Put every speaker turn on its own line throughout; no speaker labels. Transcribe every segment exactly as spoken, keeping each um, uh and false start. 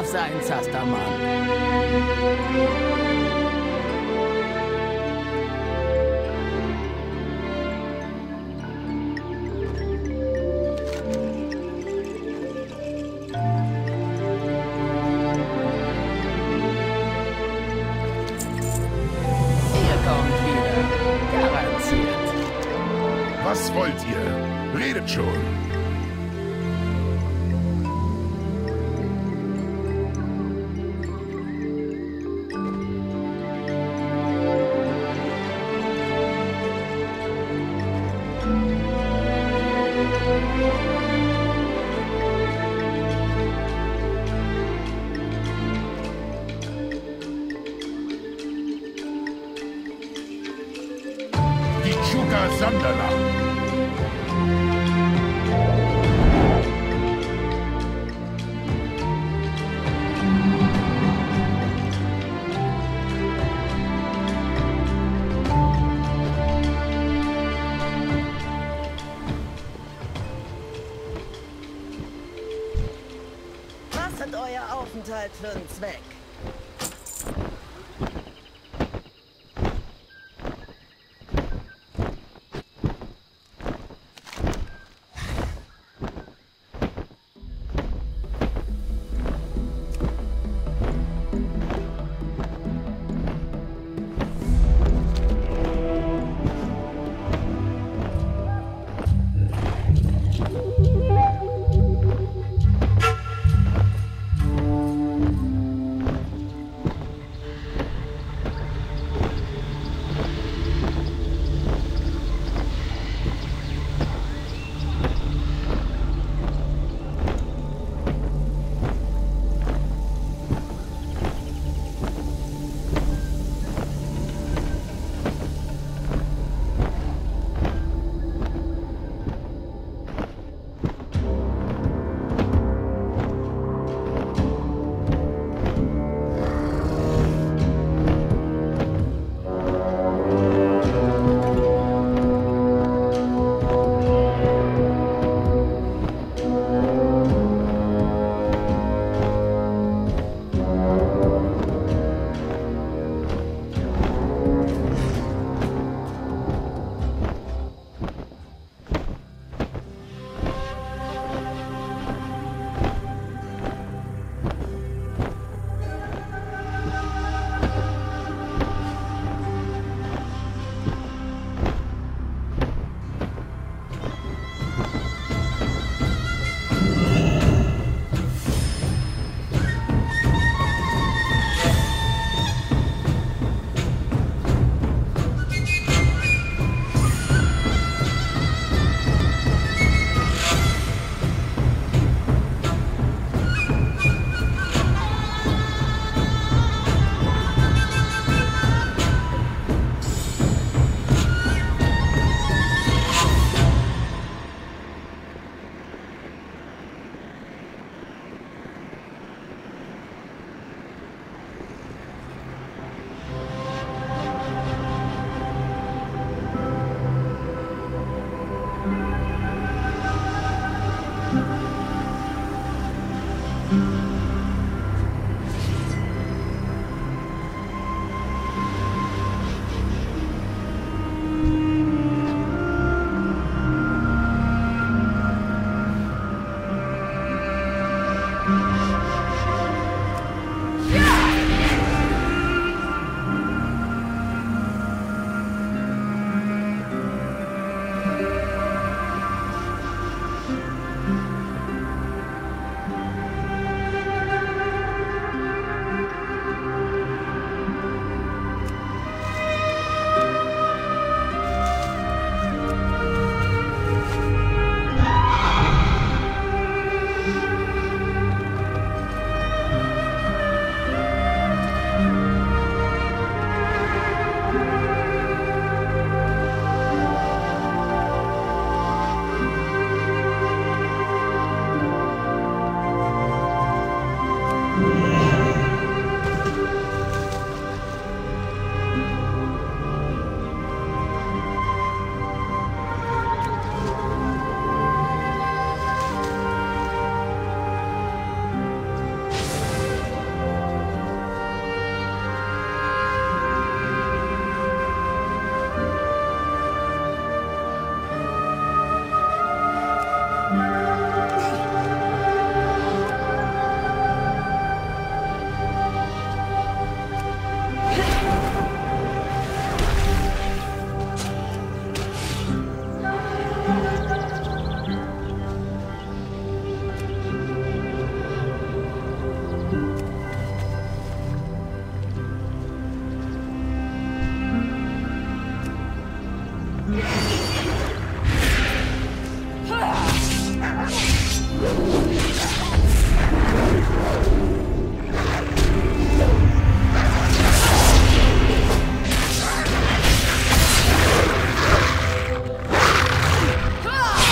darf sein, Zastermann.
Was wollt ihr? Redet schon. Die Chuka Sandala.
Was hat euer Aufenthalt für einen Zweck?
Ah!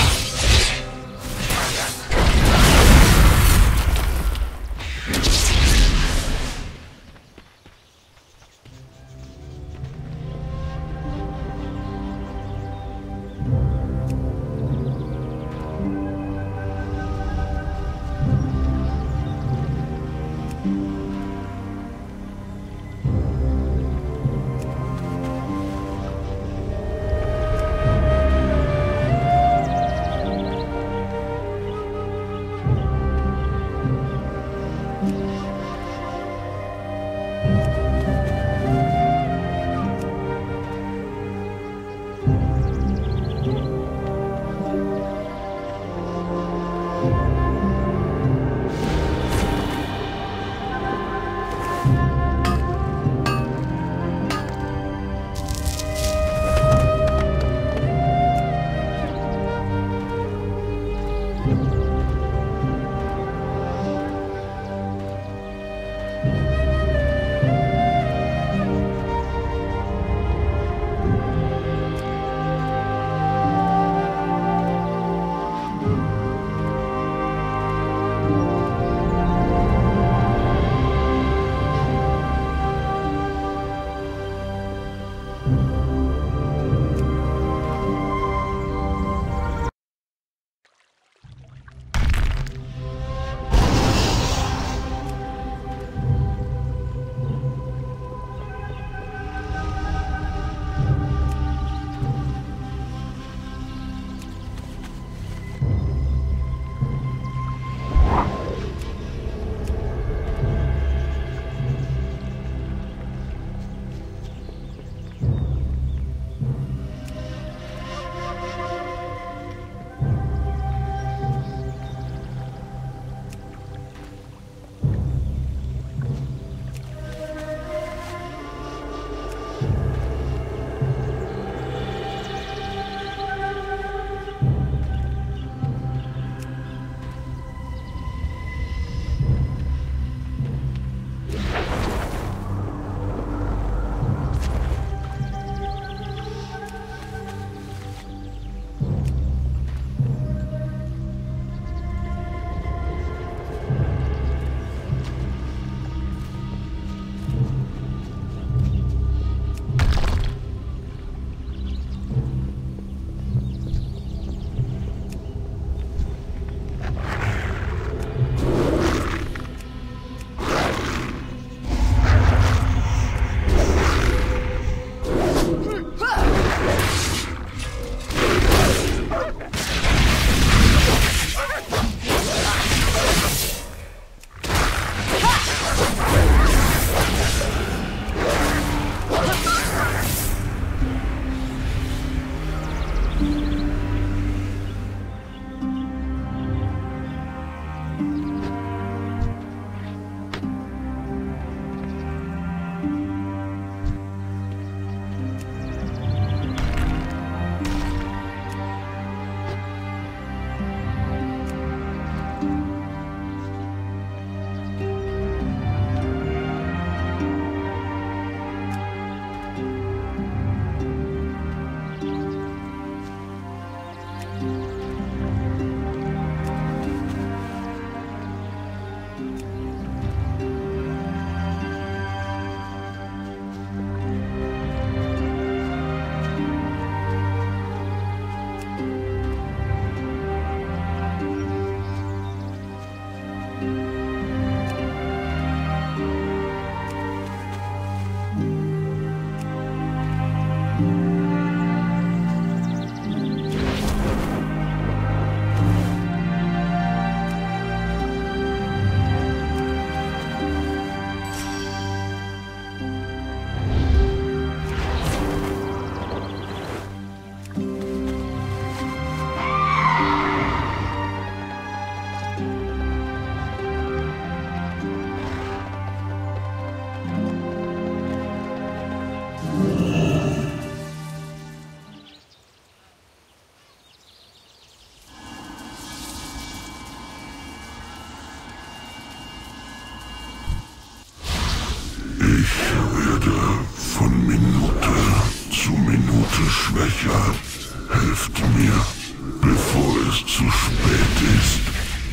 Seite schwächer. Helft mir, bevor es zu spät ist.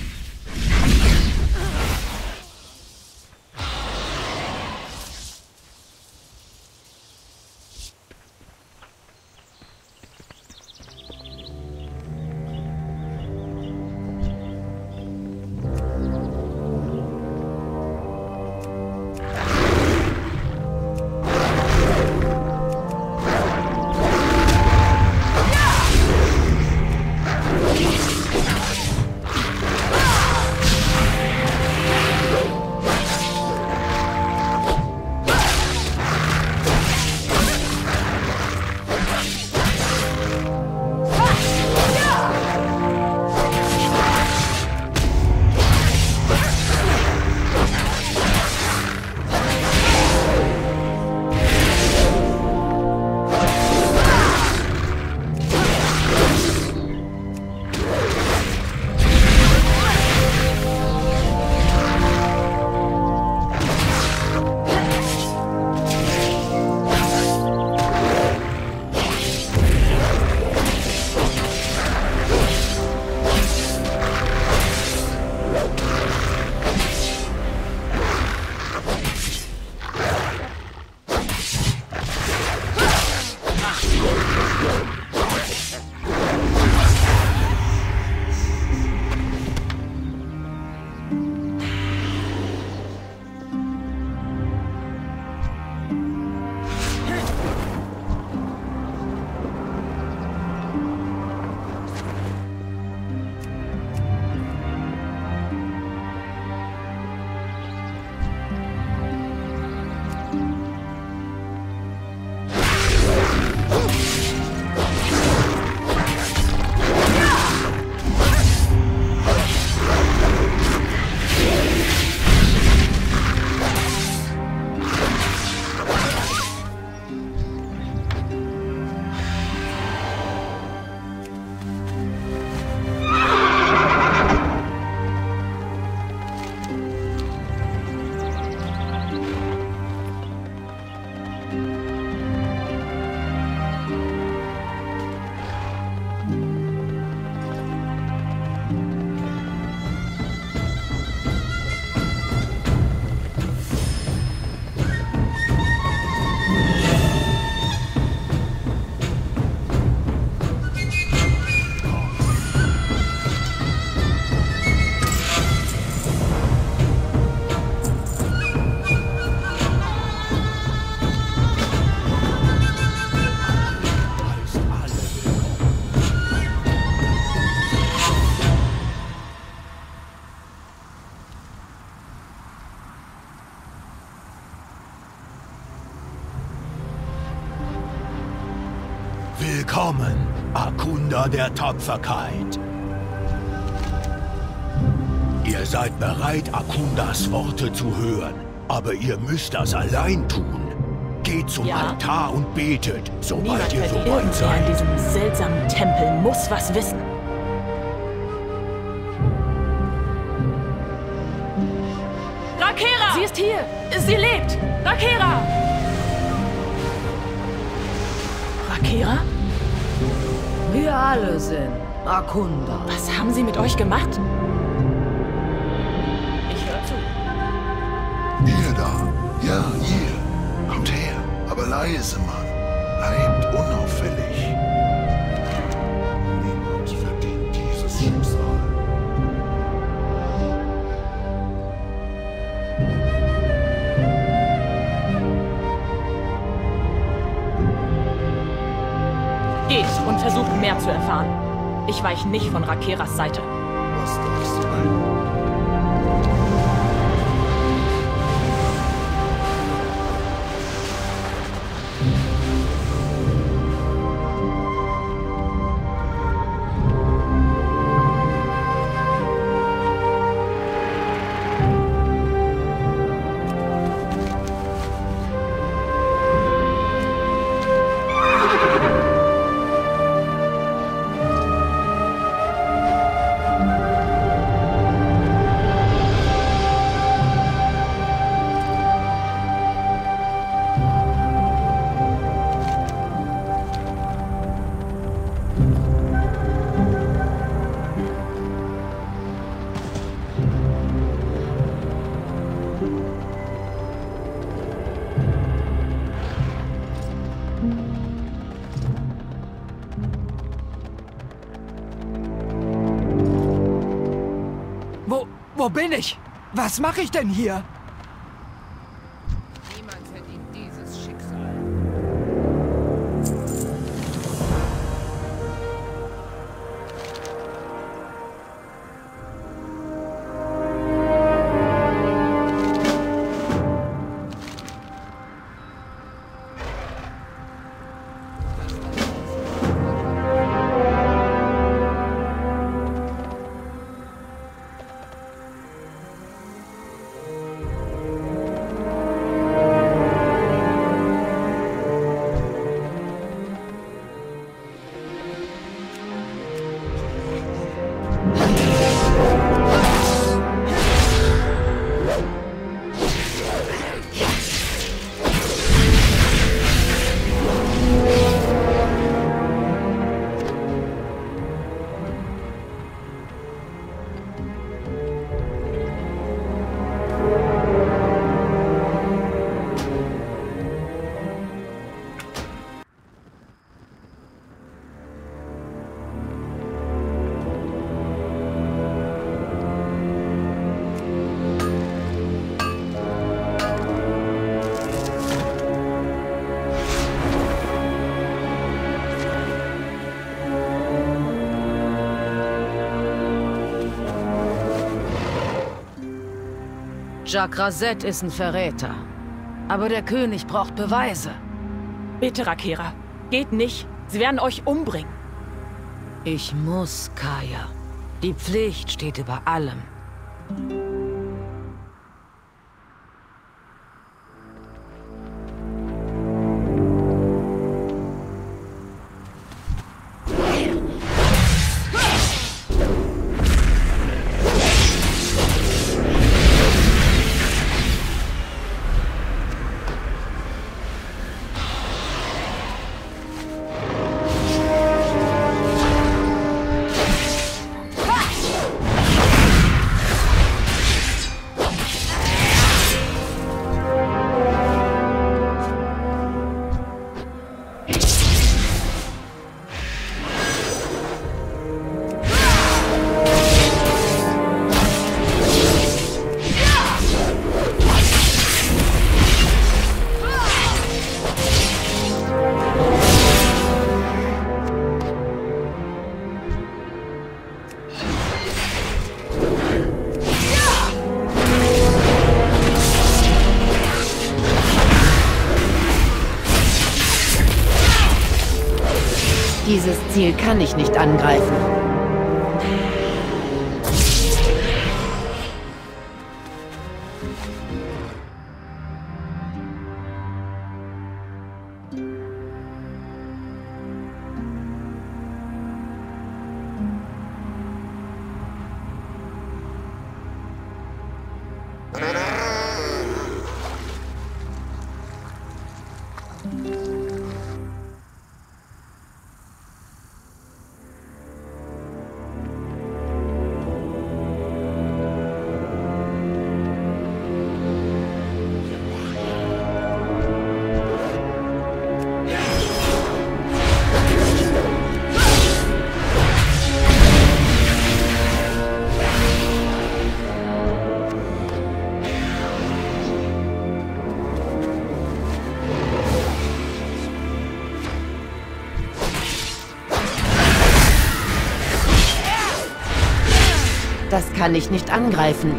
Willkommen, Akunda der Tapferkeit. Ihr seid bereit, Akundas Worte zu hören, aber ihr müsst das allein tun. Geht zum
Ja.
Altar und betet, sobald
Niemand
ihr
hört
soweit
irgendwer in
seid.
diesem seltsamen Tempel muss was wissen. Rakera! Sie ist hier! Sie lebt! Rakera! Rakera?
Wir alle sind Akunda.
Was haben sie mit euch gemacht? Ich höre zu.
Ihr da, ja, ihr. Kommt her, aber leise, Mann. Bleibt unauffällig. Niemand verdient dieses Schicksal.
Geht und versucht mehr zu erfahren. Ich weiche nicht von Rakeras Seite.
Was soll ich sein?
Wo bin ich? Was mache ich denn hier?
Niemand verdient dieses Schicksal. Jacques Razette ist ein Verräter. Aber der König braucht Beweise.
Bitte, Rakera. Geht nicht. Sie werden euch umbringen.
Ich muss, Kaya. Die Pflicht steht über allem. Dieses Ziel kann ich nicht angreifen. Das kann ich nicht angreifen.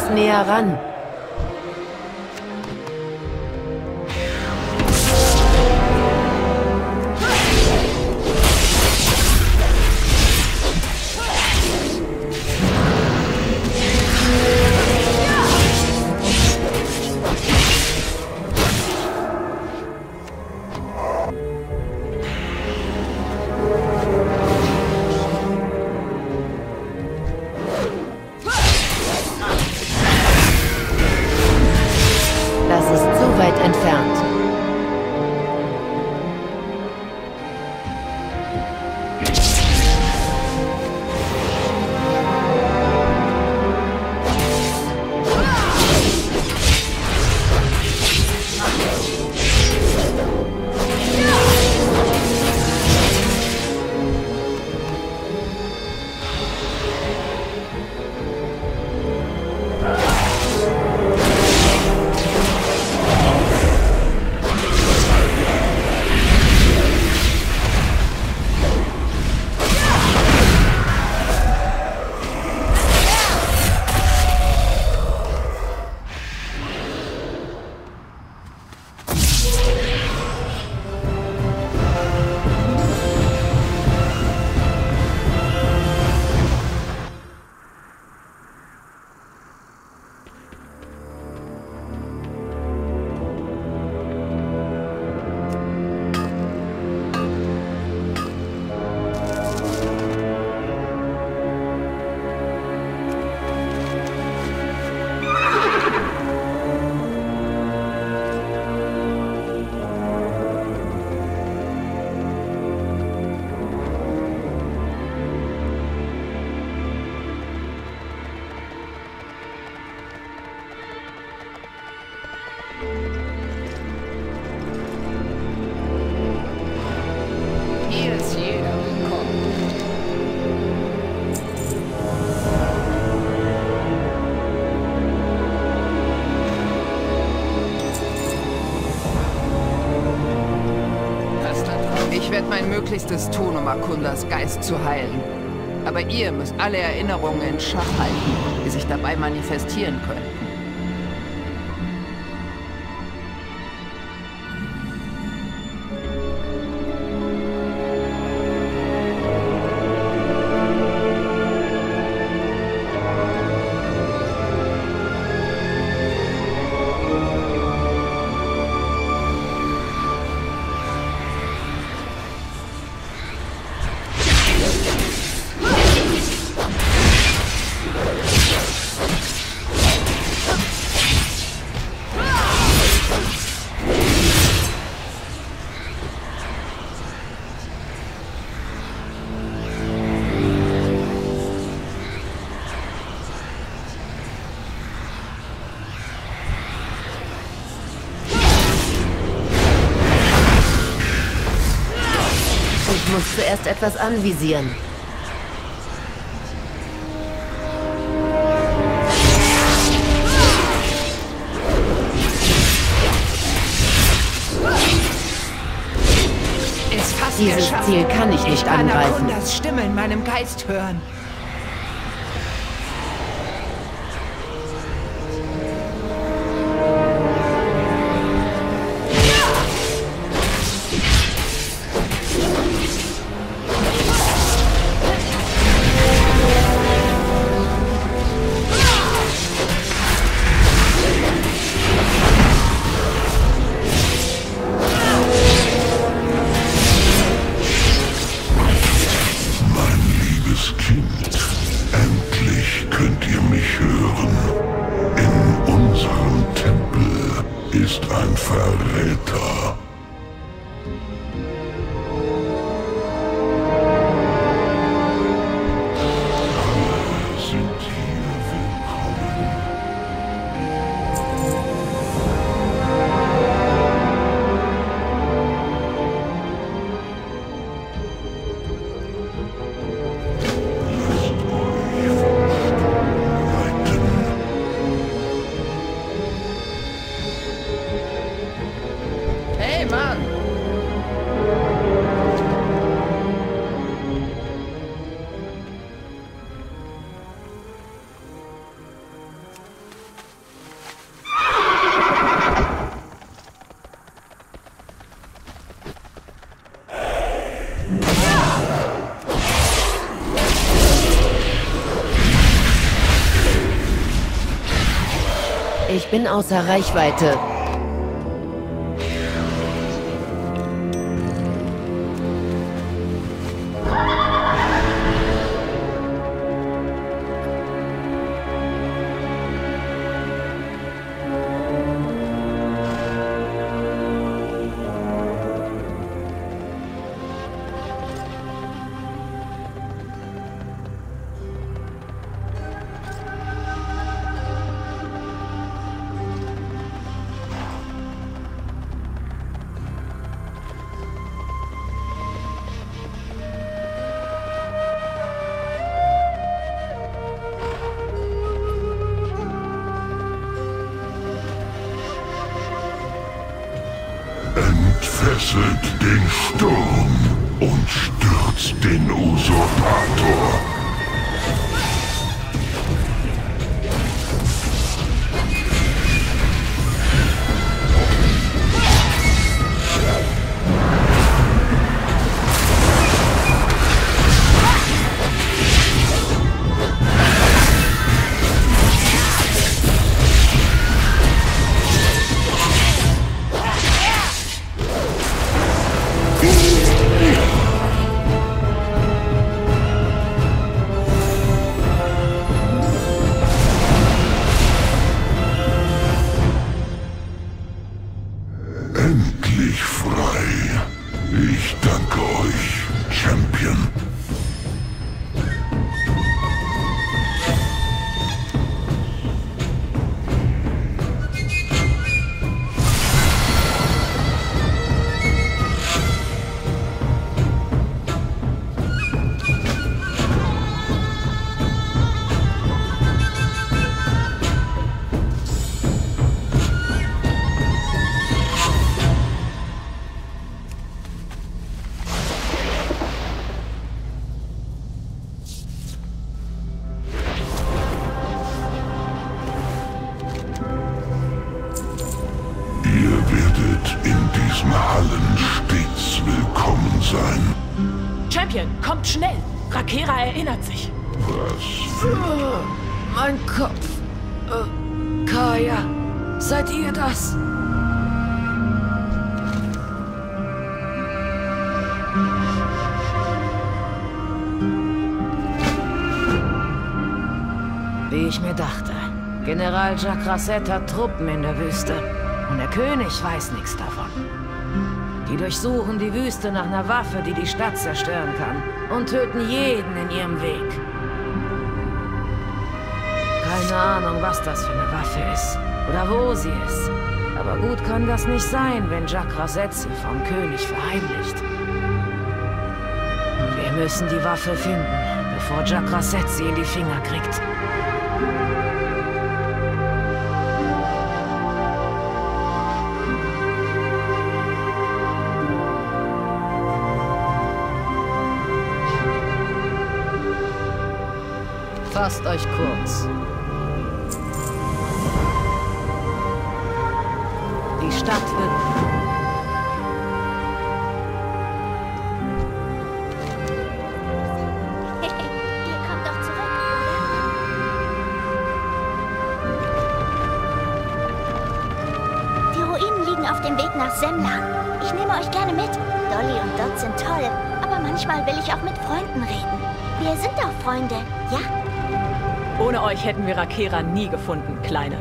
muss näher ran. Das ist zu weit entfernt.
Ich werde mein Möglichstes tun, um Akundas Geist zu heilen. Aber ihr müsst alle Erinnerungen in Schach halten, die sich dabei manifestieren können.
Ich muss zuerst etwas anvisieren.
Ist fast
Dieses
geschafft.
Ziel kann ich nicht
Ich kann
angreifen.
Akundas Stimme in meinem Geist hören.
Ist ein Verräter. Alle sind hier willkommen. Lasst euch vom Sturm leiten.
Hey,
Ich bin außer Reichweite.
Entfesselt den Sturm und stürzt den Usurpator. Endlich frei. Ich danke euch, Champion. In diesen Hallen stets willkommen sein.
Champion, kommt schnell! Rakera erinnert sich.
Was für...
Oh, mein Kopf. Äh, Kaya, seid ihr das? Wie ich mir dachte. General Jakraset hat Truppen in der Wüste. Und der König weiß nichts davon. Die durchsuchen die Wüste nach einer Waffe, die die Stadt zerstören kann. Und töten jeden in ihrem Weg. Keine Ahnung, was das für eine Waffe ist. Oder wo sie ist. Aber gut kann das nicht sein, wenn Jakraset sie vom König verheimlicht. Wir müssen die Waffe finden, bevor Jakraset sie in die Finger kriegt. Fasst euch kurz. Die Stadt wird...
Ihr kommt doch zurück, oder? Die Ruinen liegen auf dem Weg nach Semla. Ich nehme euch gerne mit. Dolly und Dot sind toll, aber manchmal will ich auch mit Freunden reden. Wir sind doch Freunde, ja?
Ohne euch hätten wir Rakera nie gefunden, Kleine.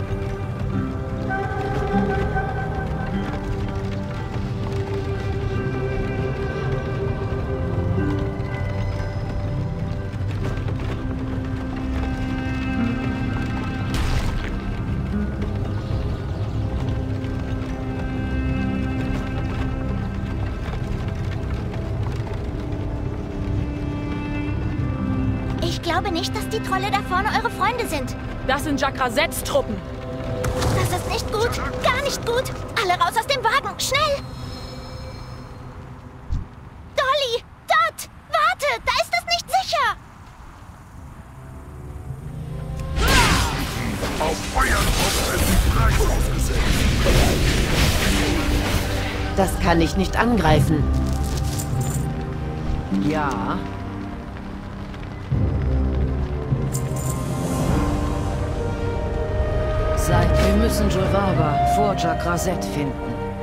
Ich glaube nicht, dass die Trolle da vorne eure Freunde sind.
Das sind Jakrazets Truppen.
Das ist nicht gut. Gar nicht gut. Alle raus aus dem Wagen. Schnell! Dolly! Dot! Warte! Da ist es nicht sicher!
Auf euren Kopf wird die Preis aufgesetzt.
Das kann ich nicht angreifen. Ja. Seid Wir müssen Julvaba vor Jakraset finden.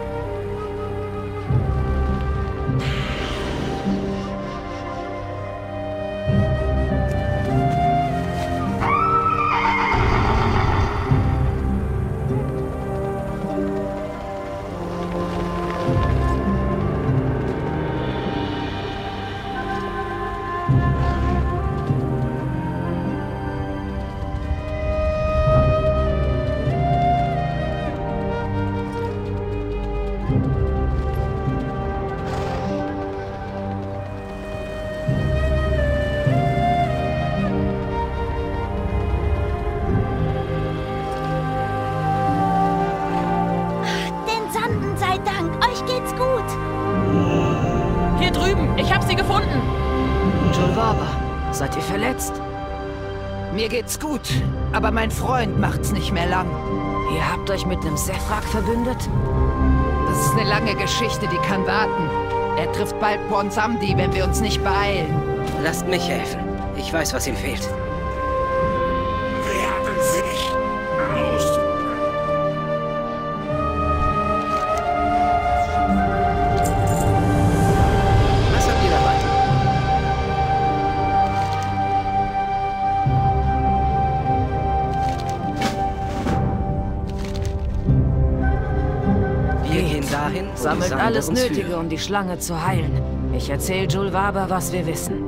Seid ihr verletzt?
Mir geht's gut, aber mein Freund macht's nicht mehr lang.
Ihr habt euch mit einem Sephrak verbündet?
Das ist eine lange Geschichte, die kann warten. Er trifft bald Bronsamdi, wenn wir uns nicht beeilen.
Lasst mich helfen. Ich weiß, was ihm fehlt.
Werden sich aus.
Was habt ihr dabei? Wir gehen dahin, wo
sammelt
die Sande
alles
uns
Nötige,
führen.
um die Schlange zu heilen. Ich erzähle Julvaba, was wir wissen.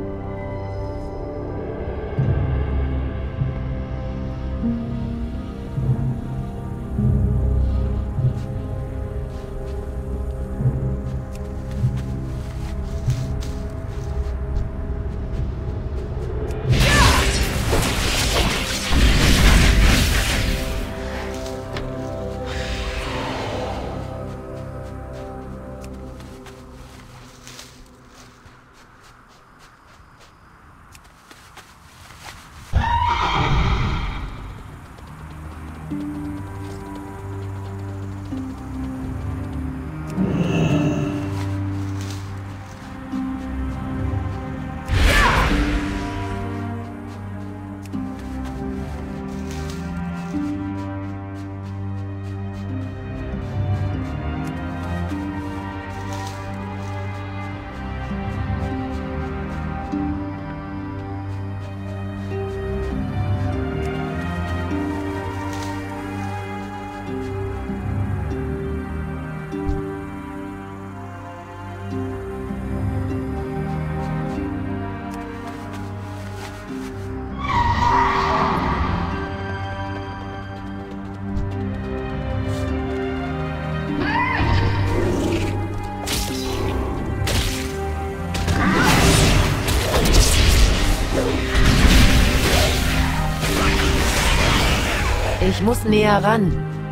Ich muss näher ran.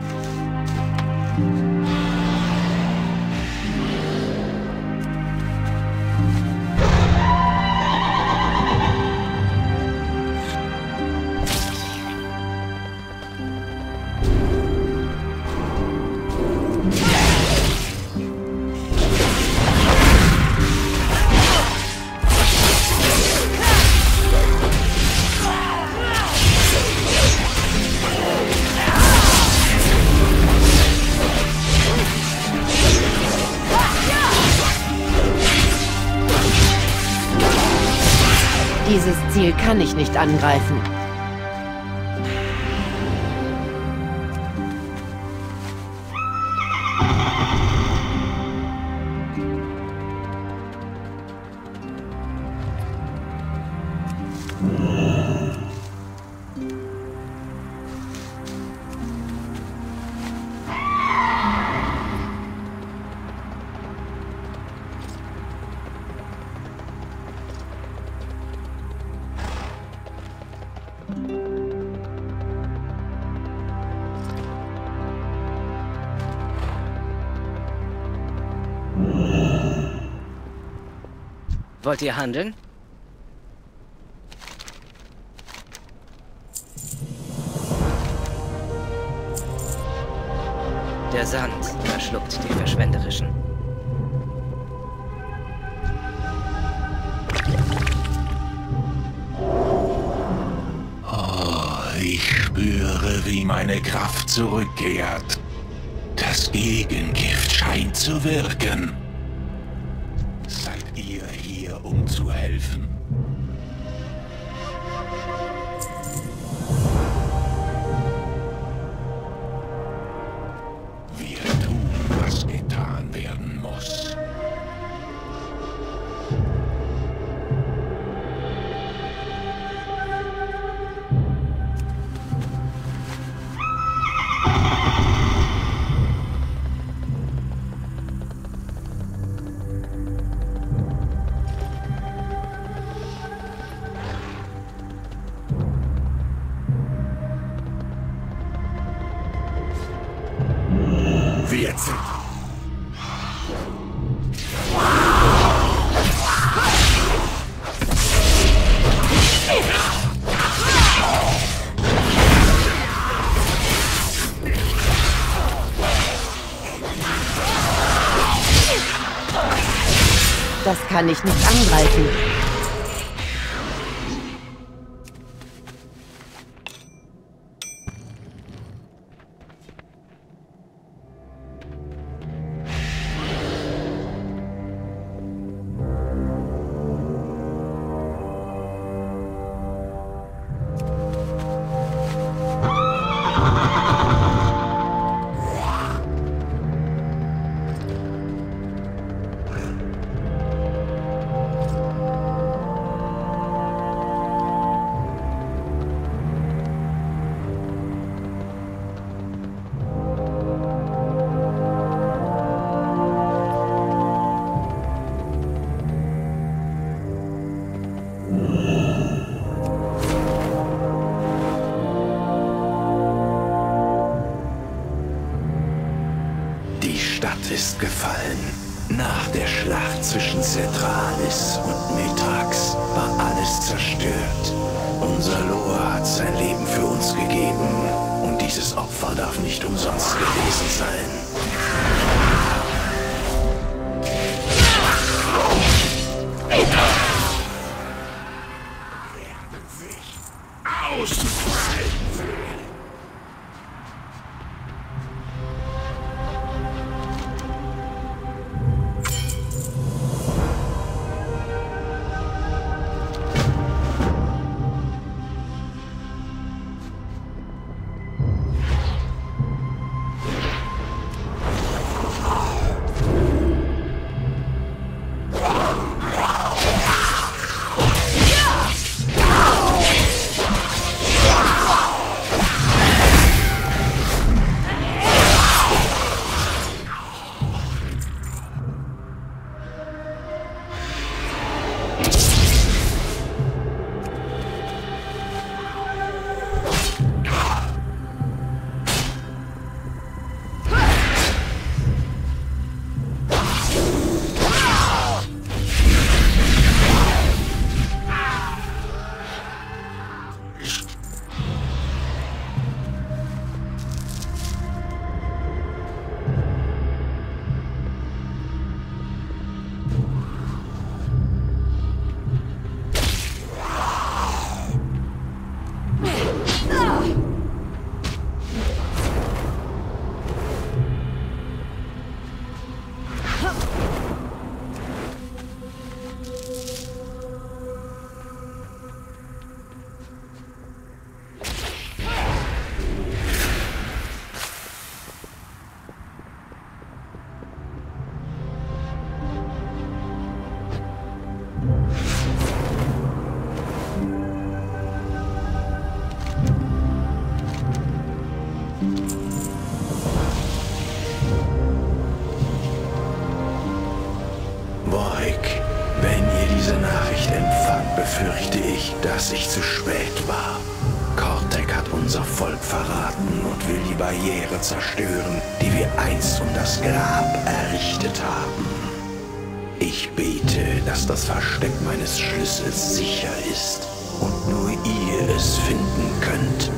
Dieses Ziel kann ich nicht angreifen.
Wollt ihr handeln? Der Sand verschluckt die Verschwenderischen.
Ah, Ich spüre, wie meine Kraft zurückkehrt. Das Gegengift scheint zu wirken. Seid ihr hier, um zu helfen? Wir tun, was getan werden muss. Wir sind...
Das kann ich nicht angreifen.
Ist gefallen. Nach der Schlacht zwischen Cetralis und Mithrax war alles zerstört. Unser Loa hat sein Leben für uns gegeben und dieses Opfer darf nicht umsonst gewesen sein. befürchte ich, dass ich zu spät war. Kortek hat unser Volk verraten und will die Barriere zerstören, die wir einst um das Grab errichtet haben. Ich bete, dass das Versteck meines Schlüssels sicher ist und nur ihr es finden könnt.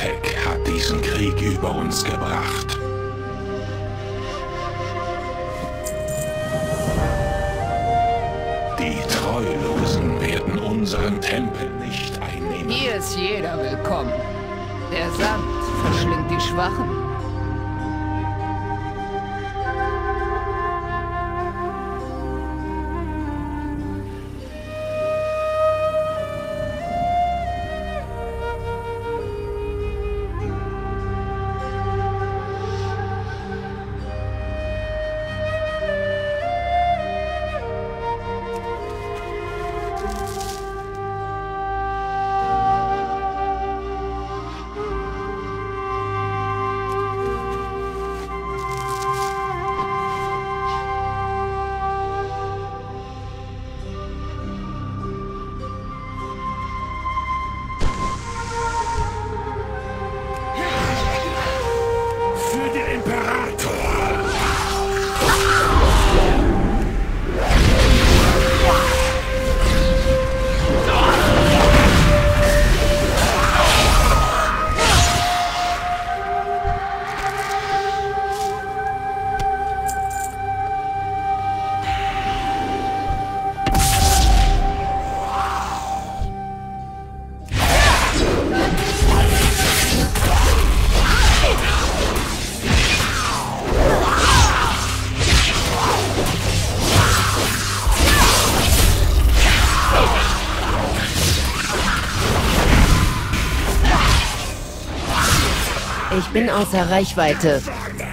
Kortek hat diesen Krieg über uns gebracht. Die Treulosen werden unseren Tempel nicht einnehmen.
Hier ist jeder willkommen. Der Sand verschlingt die Schwachen.
Ich bin außer Reichweite.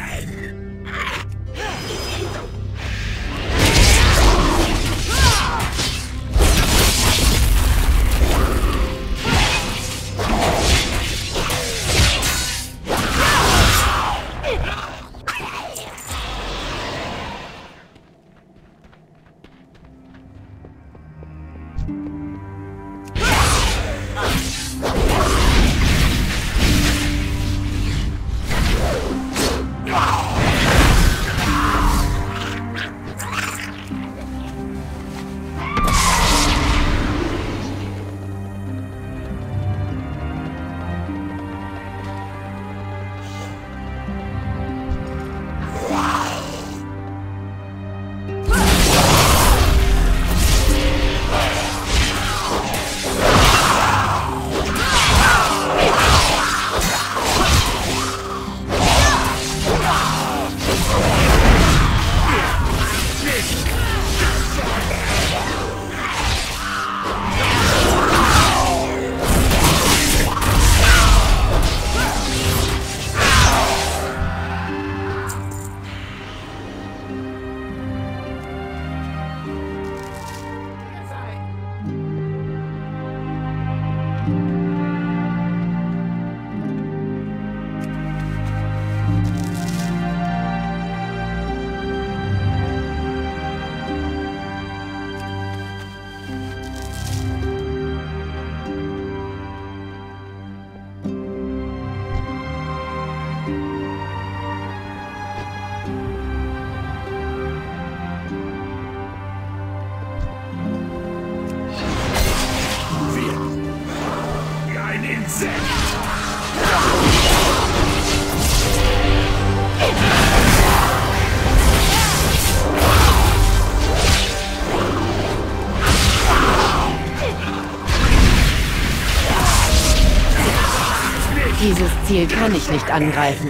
Dieses Ziel kann ich nicht angreifen.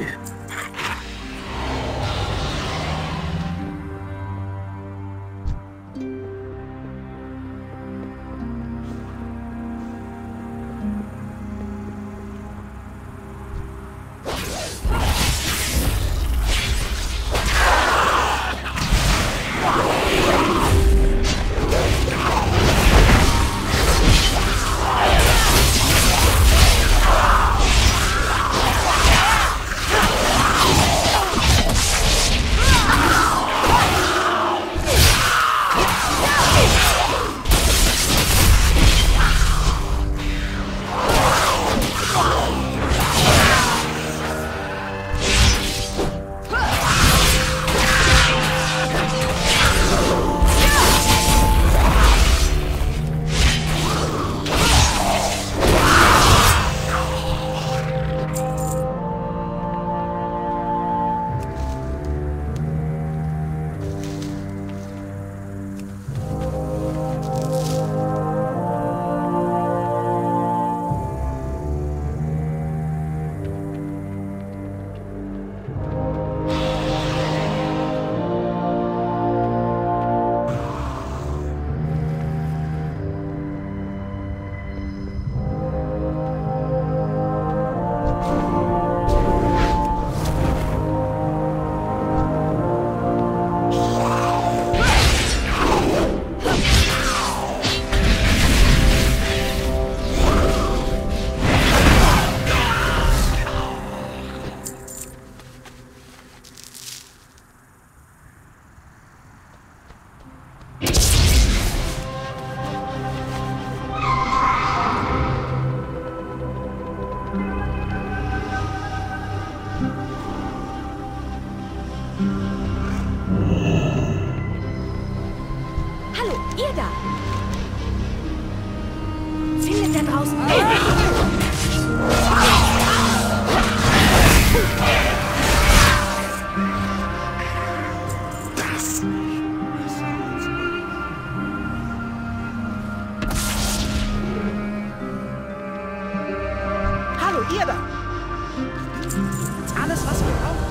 Alles, was wir brauchen.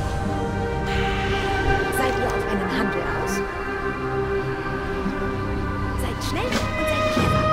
Seid ihr auf einen Handel aus? Seid schnell und seid clever.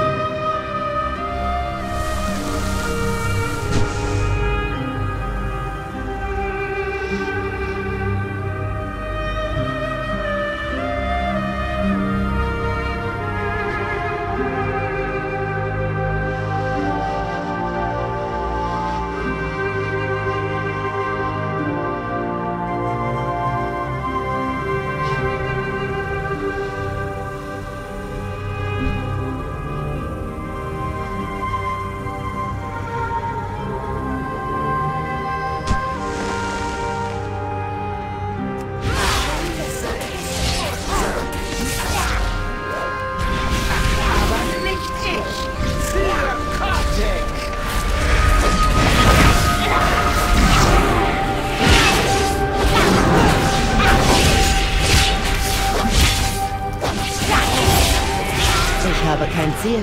Ich habe kein Ziel.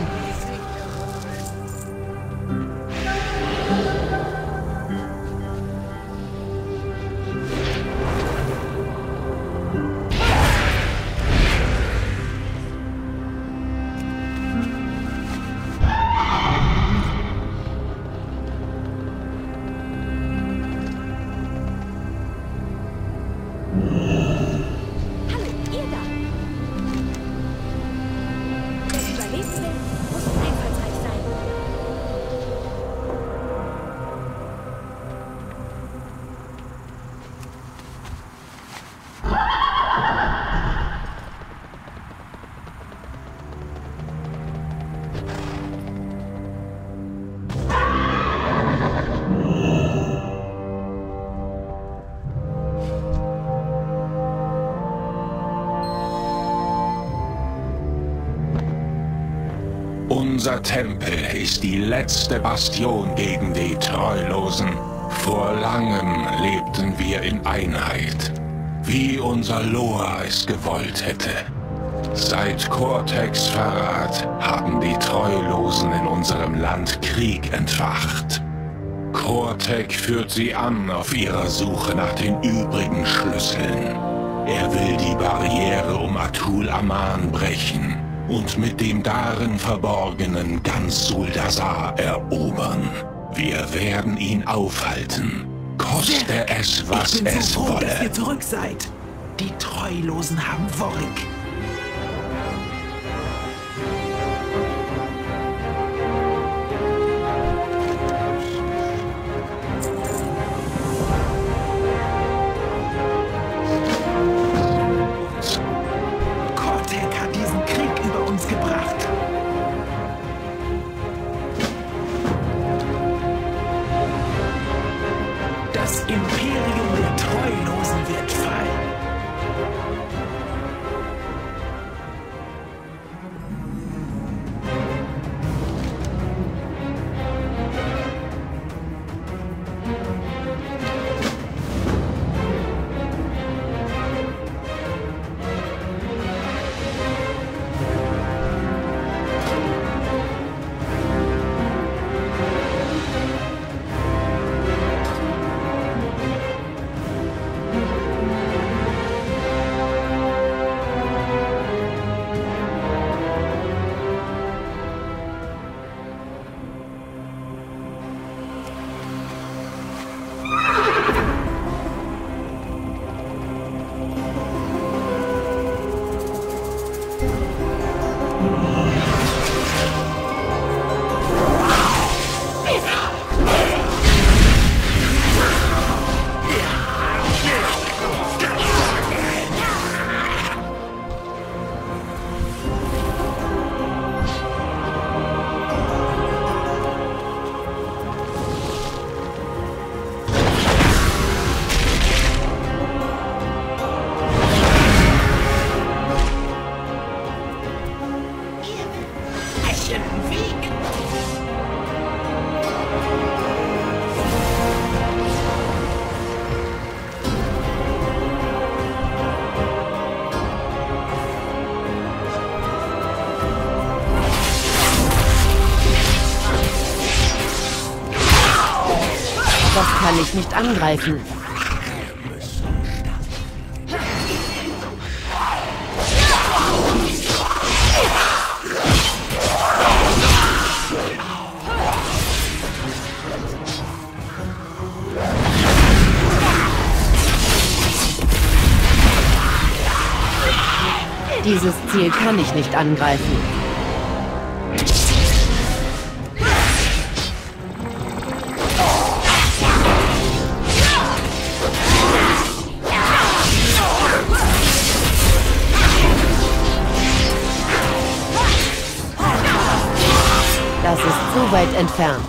Unser Tempel ist die letzte Bastion gegen die Treulosen. Vor langem lebten wir in Einheit, wie unser Loa es gewollt hätte. Seit Cortex Verrat haben die Treulosen in unserem Land Krieg entfacht. Cortex führt sie an auf ihrer Suche nach den übrigen Schlüsseln. Er will die Barriere um Atul Aman brechen und mit dem darin verborgenen ganz Zuldasar erobern. Wir werden ihn aufhalten, koste es, was
ich bin
es
so froh,
wolle.
dass ihr zurück seid. Die Treulosen haben Warwick. Cortex hat diesen Krieg über uns gebracht. Das Imperium der Treulosen wird fallen.
kann ich nicht angreifen. Dieses Ziel kann ich nicht angreifen. Das ist zu weit entfernt.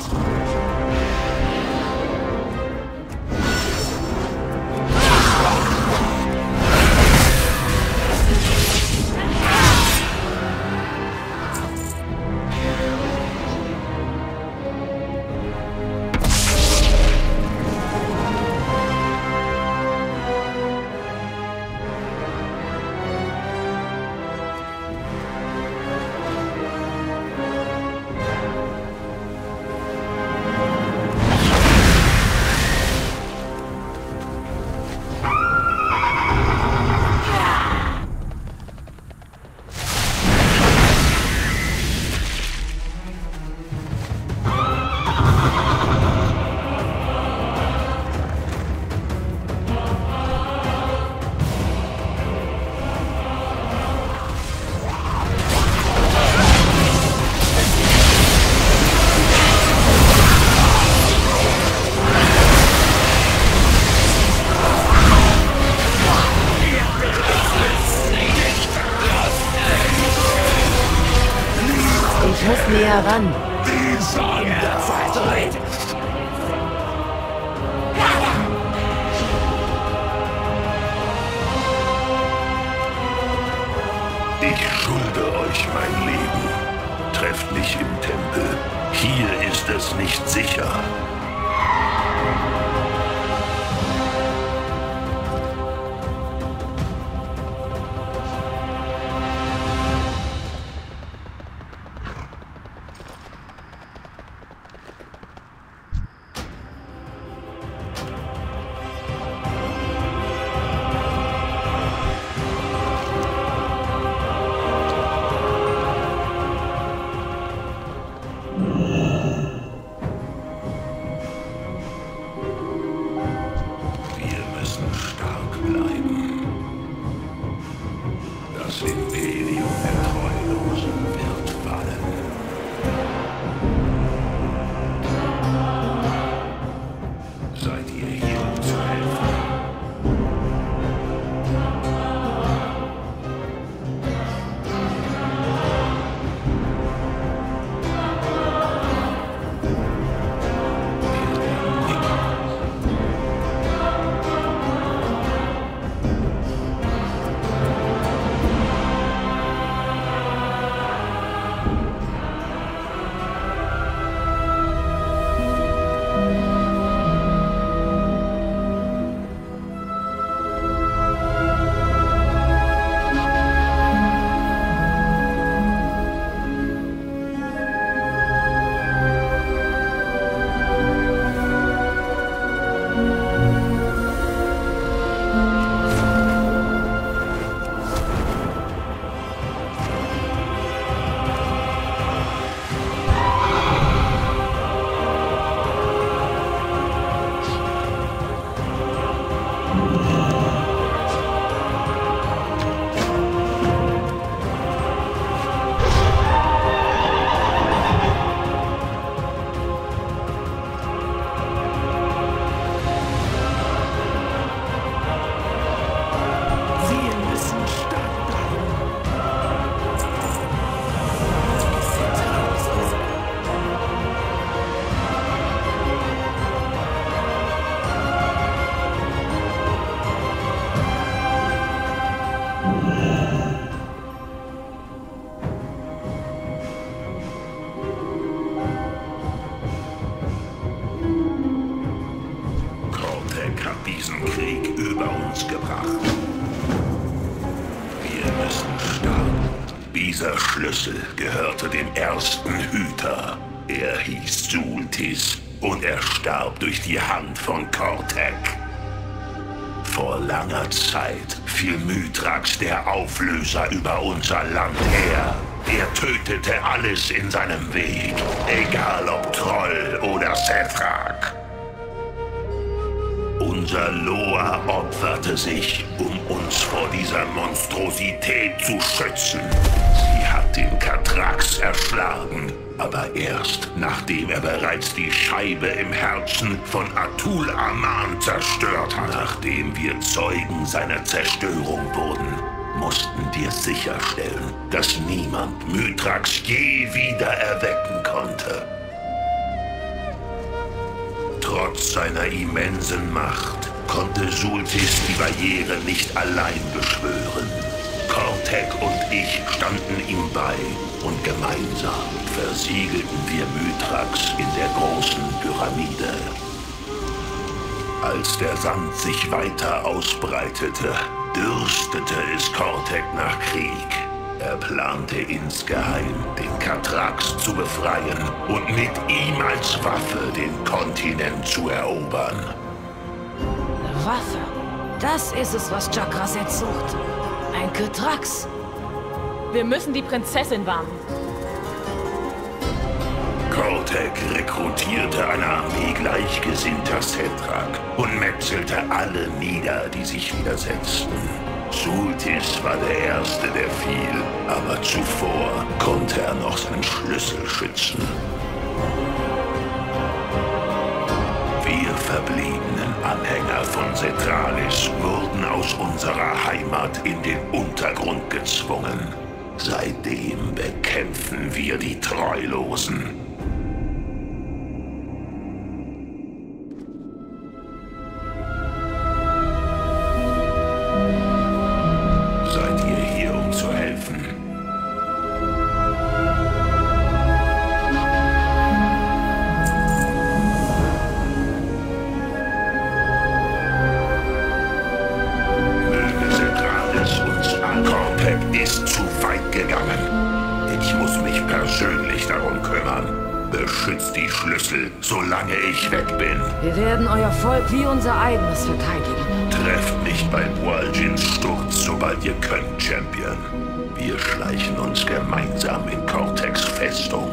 Ich muss näher ran.
Die Sonne verdreht. Ich schulde euch mein Leben. Trefft mich im Tempel. Hier ist es nicht sicher. Das Imperium der Treulosen wird fallen. Seid ihr hier, um zu helfen? Hat diesen Krieg über uns gebracht. Wir müssen starten. Dieser Schlüssel gehörte dem ersten Hüter. Er hieß Sultis. und er starb durch die Hand von Kortek. Vor langer Zeit fiel Mithrax, der Auflöser, über unser Land her. Er tötete alles in seinem Weg, egal ob Troll oder Sethrak. Unser Loa opferte sich, um uns vor dieser Monstrosität zu schützen. Sie hat den Katrax erschlagen, aber erst nachdem er bereits die Scheibe im Herzen von Atul Aman zerstört hat. Nachdem wir Zeugen seiner Zerstörung wurden, mussten wir sicherstellen, dass niemand Mithrax je wieder erwecken konnte. Trotz seiner immensen Macht konnte Sultis die Barriere nicht allein beschwören. Kortek und ich standen ihm bei und gemeinsam versiegelten wir Mithrax in der großen Pyramide. Als der Sand sich weiter ausbreitete, dürstete es Kortek nach Krieg. Er plante insgeheim, den Katrax zu befreien und mit ihm als Waffe den Kontinent zu erobern.
Eine Waffe? Das ist es, was Chakraset sucht. Ein Katrax.
Wir müssen die Prinzessin warnen.
Kortek rekrutierte eine Armee gleichgesinnter Sethrak und metzelte alle nieder, die sich widersetzten. Sultis war der Erste, der fiel, aber zuvor konnte er noch seinen Schlüssel schützen. Wir verbliebenen Anhänger von Setralis wurden aus unserer Heimat in den Untergrund gezwungen. Seitdem bekämpfen wir die Treulosen. Seid ihr hier, um zu helfen? Möge Setralis uns an. Kortek ist zu weit gegangen. Ich muss mich persönlich darum kümmern. Beschützt die Schlüssel, solange ich weg bin.
Wir werden euer Volk wie unser eigenes verteidigen.
Trefft nicht bei Bualjins Sturz, sobald ihr könnt, Champion. Wir schleichen uns gemeinsam in Korteks Festung.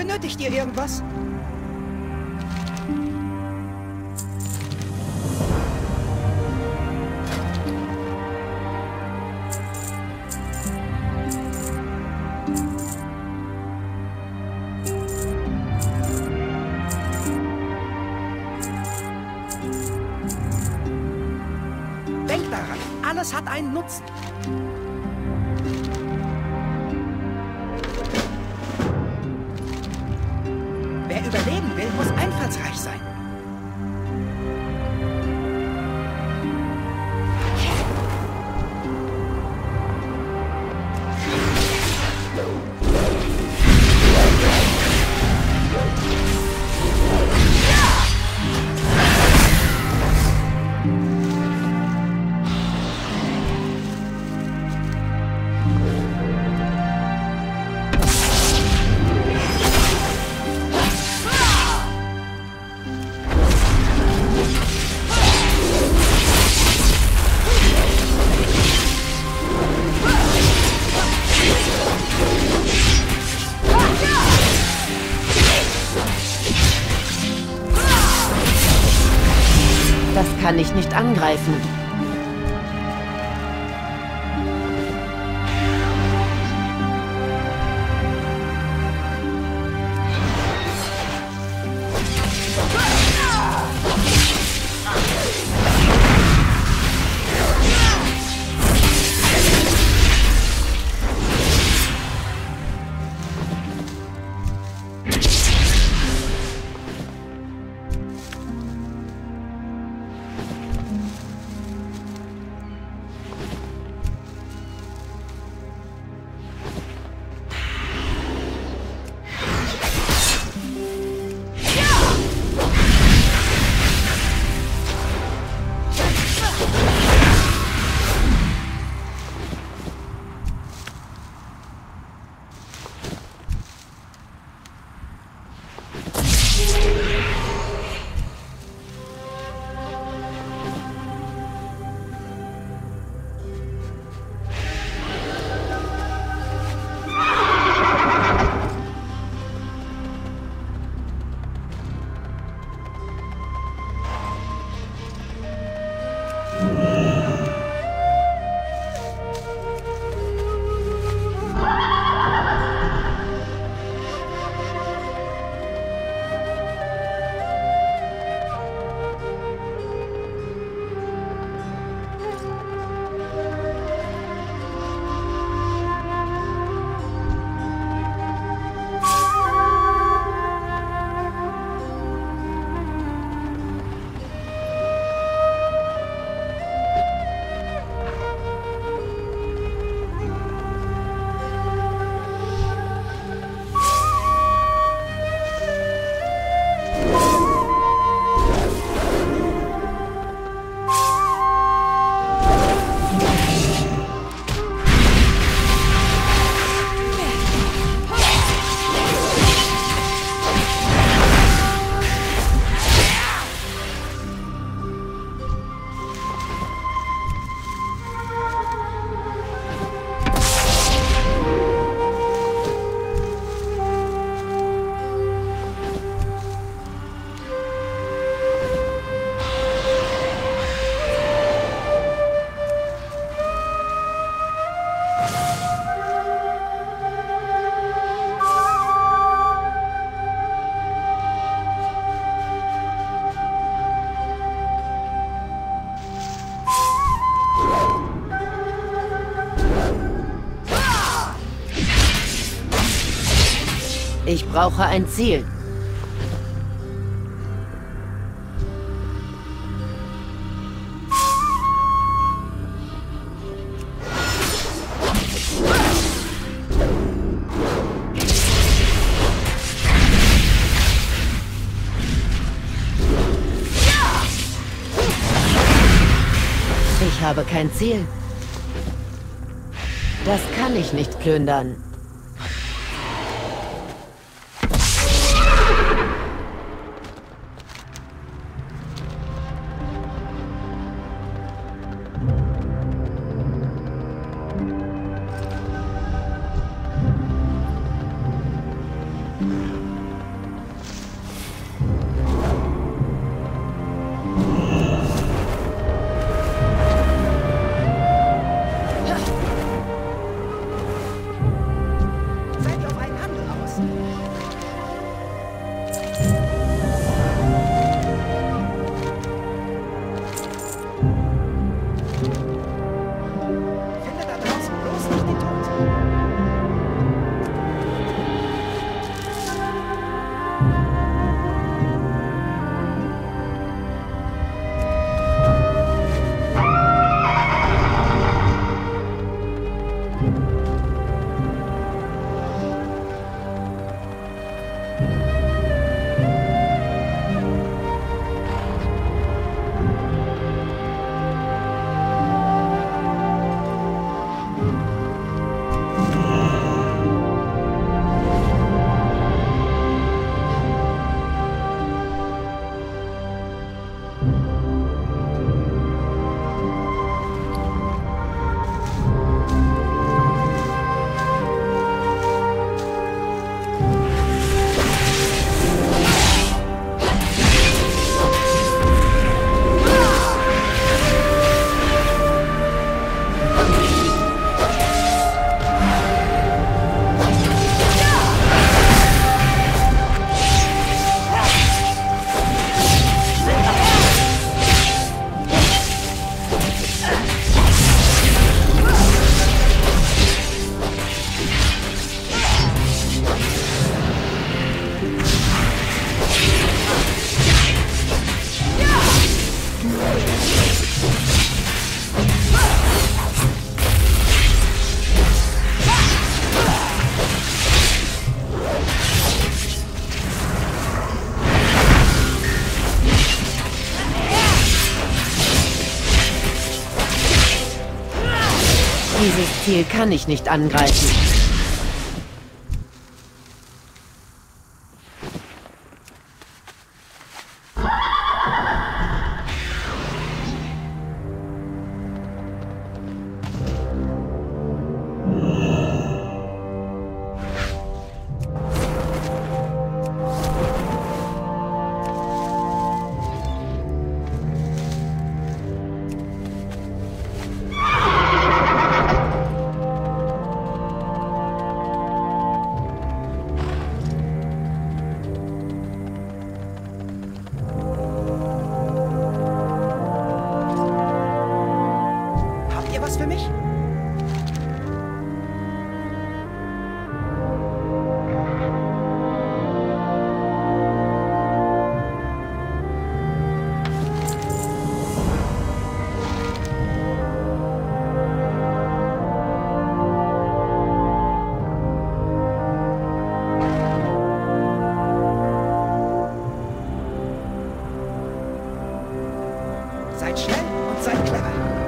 Benötigt ihr irgendwas? Denkt daran, alles hat einen Nutzen. Wer überleben will, muss einfallsreich sein.
Das kann ich nicht angreifen. Ich brauche ein Ziel. Ich habe kein Ziel. Das kann ich nicht plündern. Dieses Ziel kann ich nicht angreifen.
Was für mich? Seid schnell und seid clever.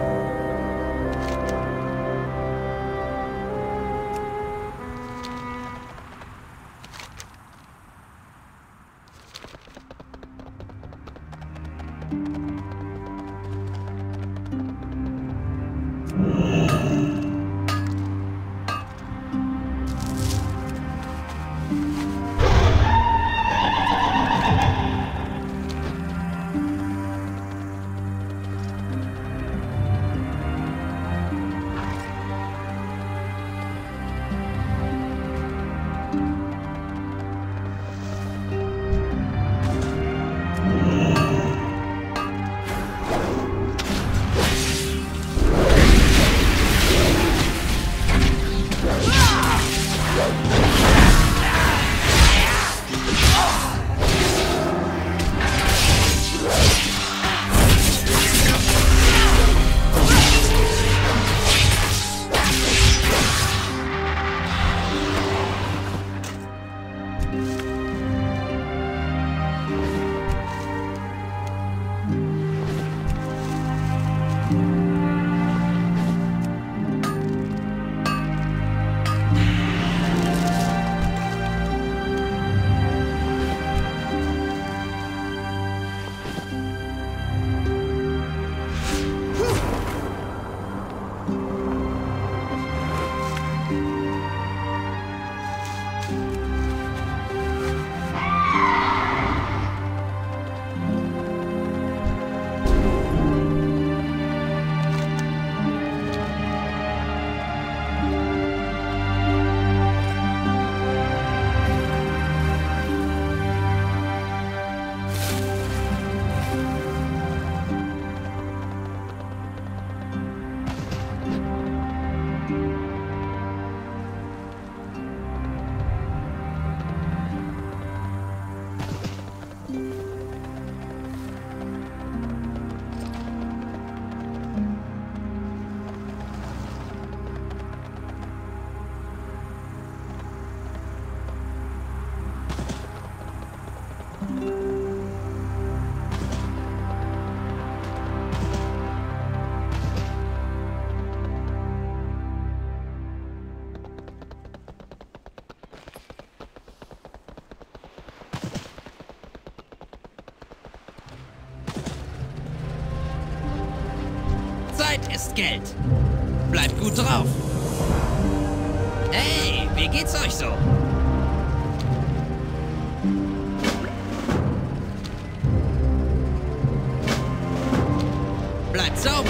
Zeit ist Geld. Bleibt gut drauf. Hey, wie geht's euch so? Bleibt sauber.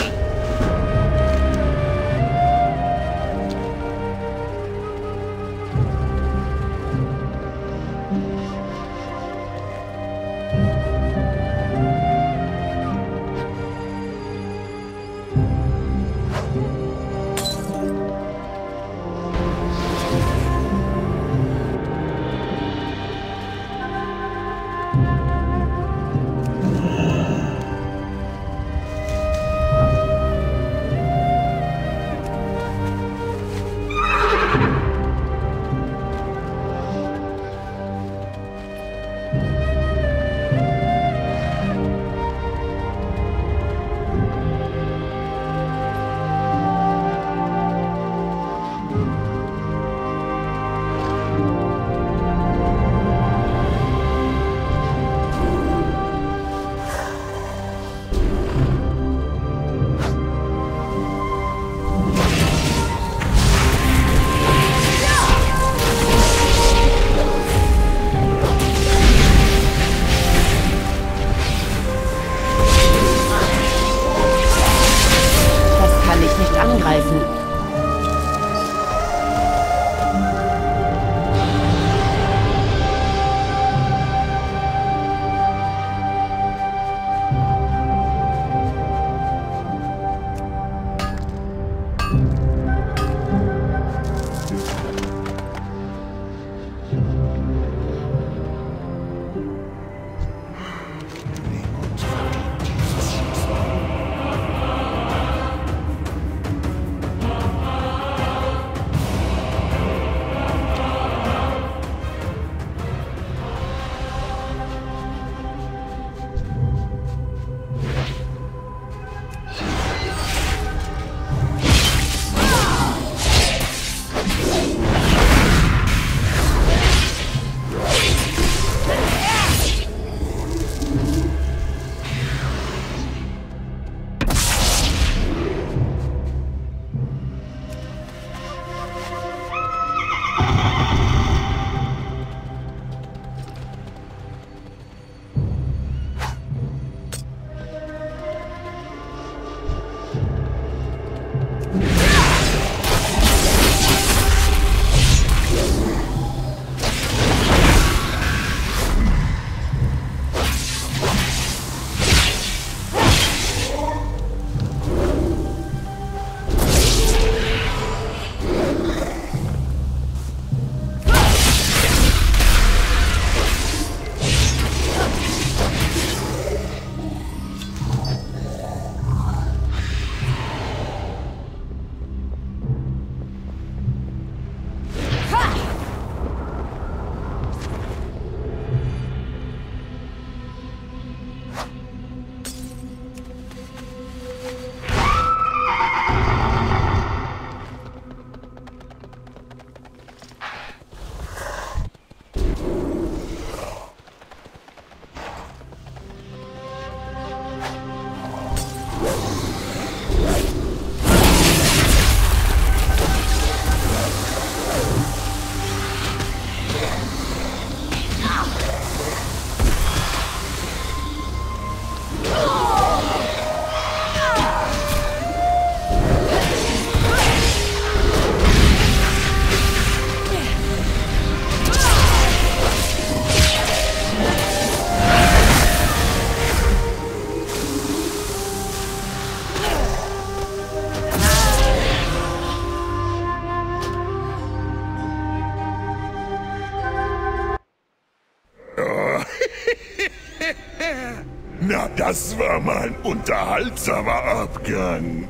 Na, das war mal ein unterhaltsamer Abgang.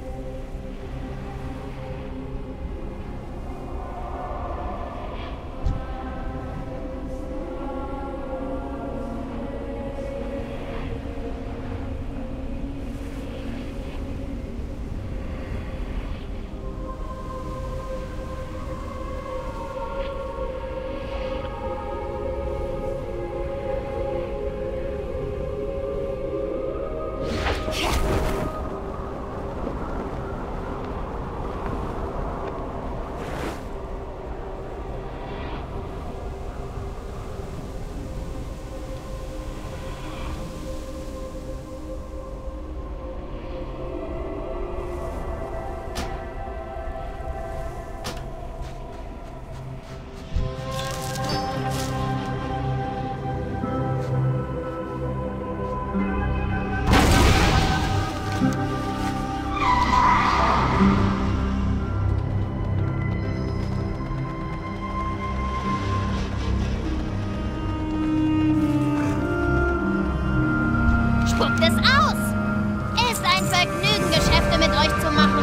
Spuckt es aus! Ist ein Vergnügen, Geschäfte mit euch zu machen.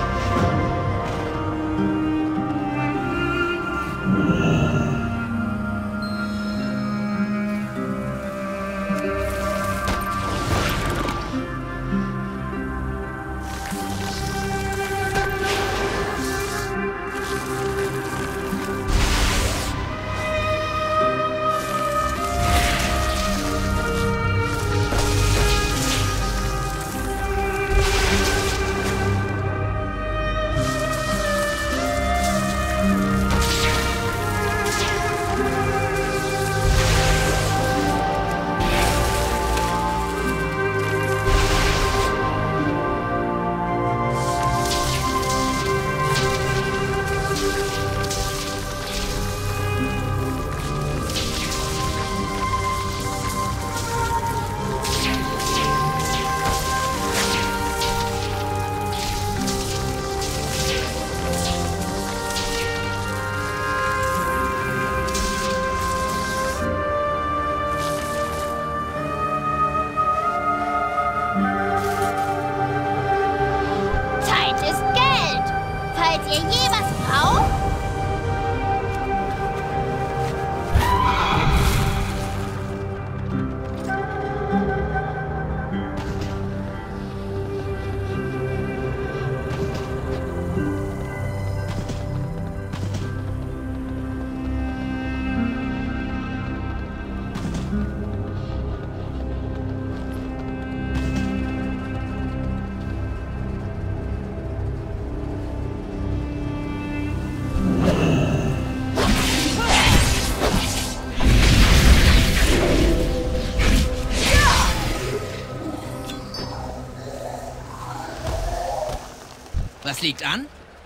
Was liegt an?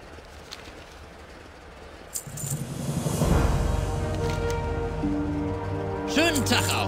Schönen Tag auch.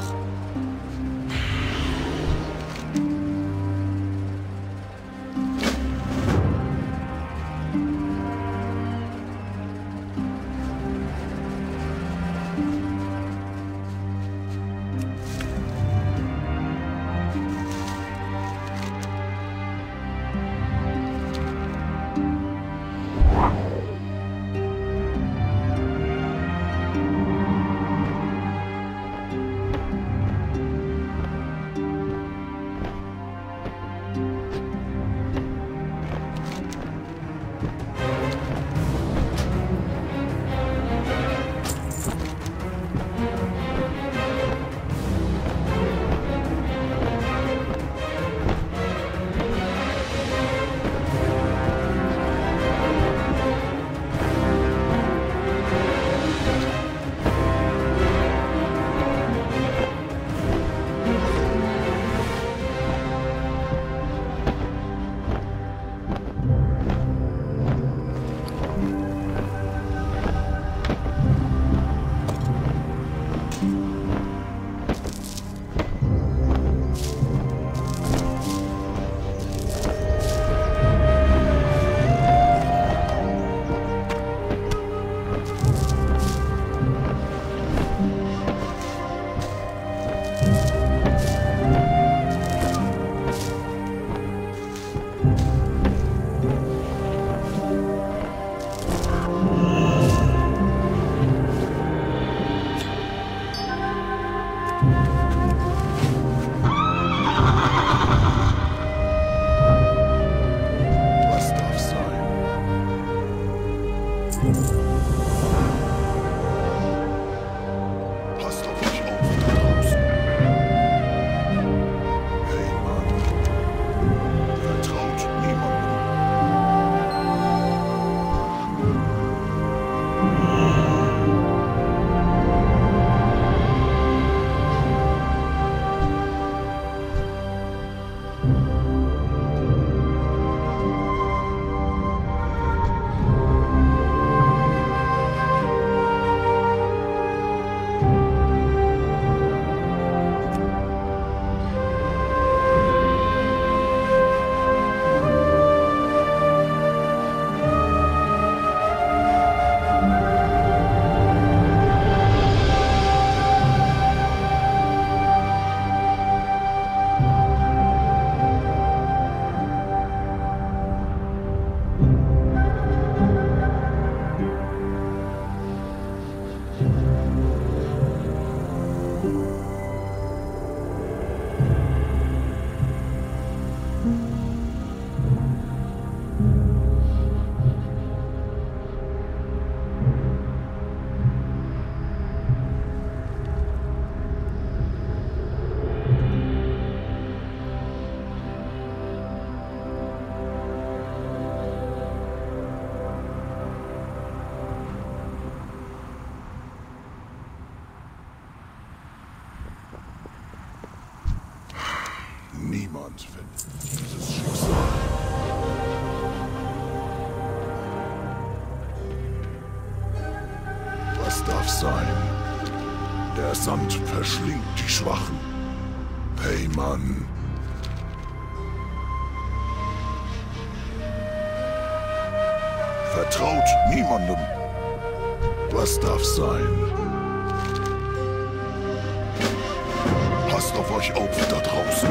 Niemand findet dieses Schicksal. Was darf sein? Der Sand verschlingt die Schwachen. Payman. Vertraut niemandem. Was darf sein? Passt auf euch auf da draußen.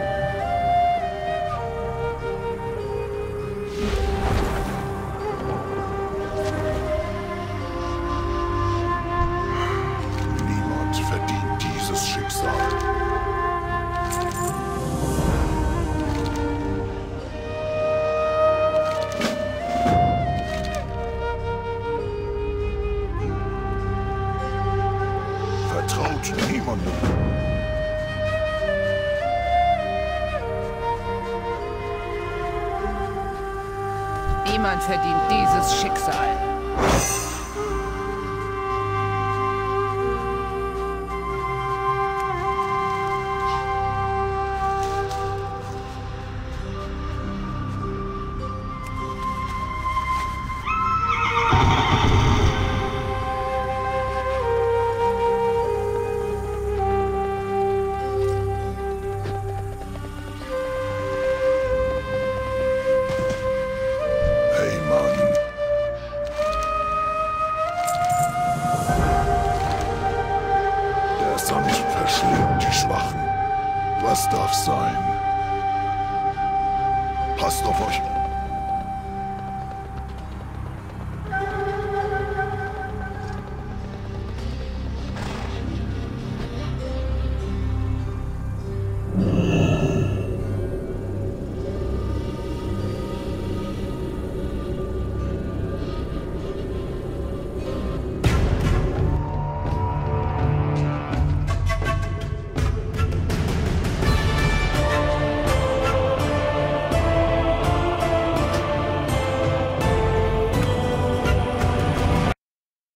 Niemand verdient dieses Schicksal. Vertraut niemandem.
Niemand verdient dieses Schicksal. Sand verschlingt die Schwachen. Was darf sein? Passt auf euch auf.